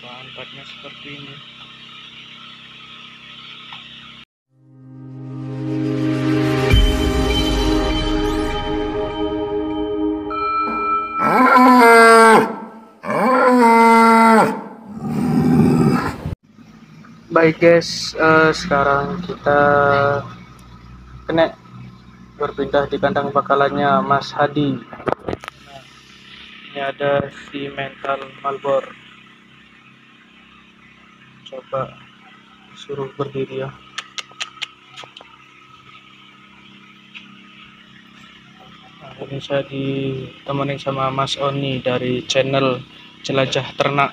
Bahan-bahannya seperti ini. Baik guys, sekarang kita kena berpindah di kandang bakalannya Mas Hadi. Nah, ini ada si mental Malbor. Coba suruh berdiri ya. Nah, ini saya ditemani sama Mas Oni dari channel Jelajah Ternak.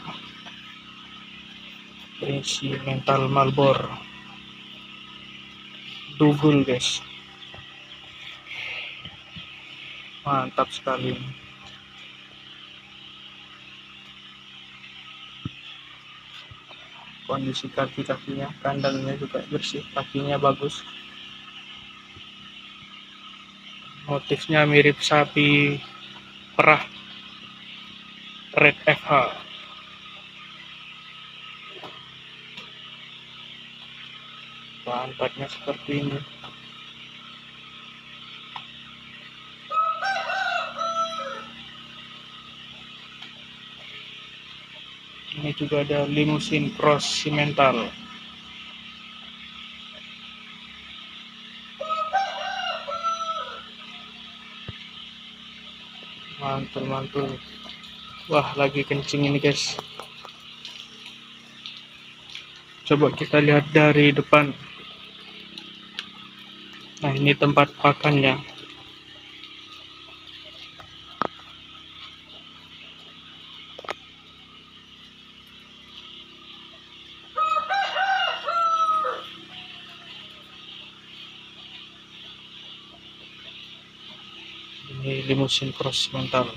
Ini si mental Malbor dugul guys, mantap sekali. Kondisi kaki-kakinya, kandangnya juga bersih, kakinya bagus. Motifnya mirip sapi perah Red FH. Bahan-bahannya seperti ini. Ini juga ada limusin cross simental. Mantul-mantul. Wah, lagi kencing ini guys. Coba kita lihat dari depan. Nah, ini tempat pakannya. Ini limusin cross mental.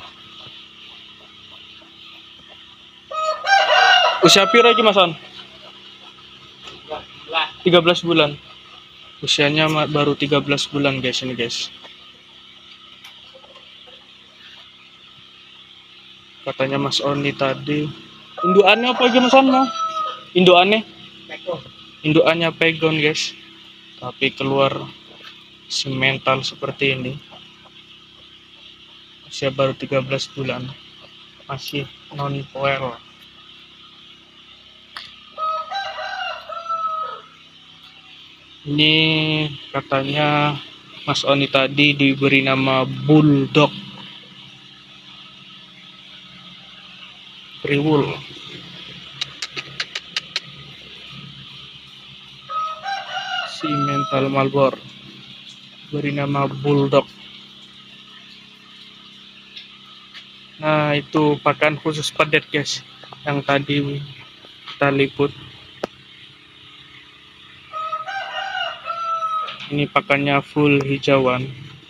Usia pira lagi Mas On? 13 bulan. Usianya baru 13 bulan guys ini guys. Katanya Mas Oni tadi. Indukannya apa aja Mas On? Indukannya? Indukannya pegon guys. Tapi keluar si mental seperti ini. Usia baru 13 bulan. Masih non poel. Ini katanya Mas Oni tadi diberi nama Bulldog Priwul. Si mental Malbor beri nama Bulldog. Nah, itu pakan khusus padat guys yang tadi kita liput. Ini pakannya full hijauan.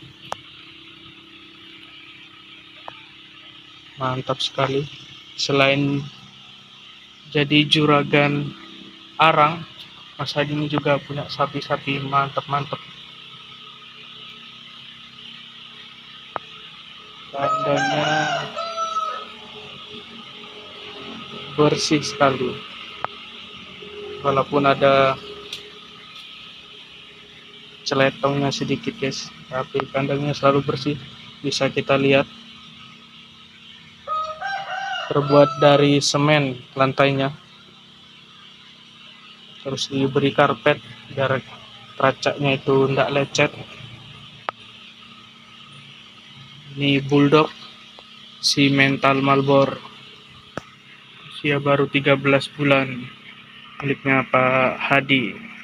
Mantap sekali. Selain jadi juragan arang, Mas Hadi ini juga punya sapi-sapi mantap-mantap. Kandangnya bersih sekali. Walaupun ada celetongnya sedikit guys, tapi kandangnya selalu bersih. Bisa kita lihat terbuat dari semen lantainya, terus diberi karpet biar teracaknya itu tidak lecet. Ini Bulldog si mental Malbor, usia baru 13 bulan, miliknya Pak Hadi.